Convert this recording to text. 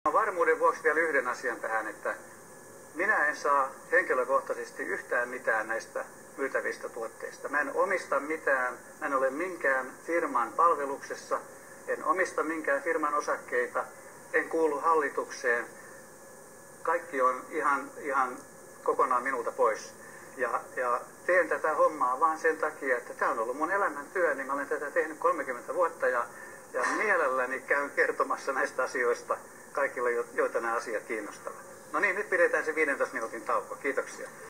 Varmuuden vuoksi vielä yhden asian tähän, että minä en saa henkilökohtaisesti yhtään mitään näistä myytävistä tuotteista. Mä en omista mitään, mä en ole minkään firman palveluksessa, en omista minkään firman osakkeita, en kuulu hallitukseen. Kaikki on ihan kokonaan minulta pois. Ja teen tätä hommaa vaan sen takia, että tämä on ollut mun elämäntyö, niin mä olen tätä tehnyt 30 vuotta ja mielelläni käyn kertomassa näistä asioista kaikille, joita nämä asiat kiinnostavat. No niin, nyt pidetään se 15 minuutin tauko. Kiitoksia.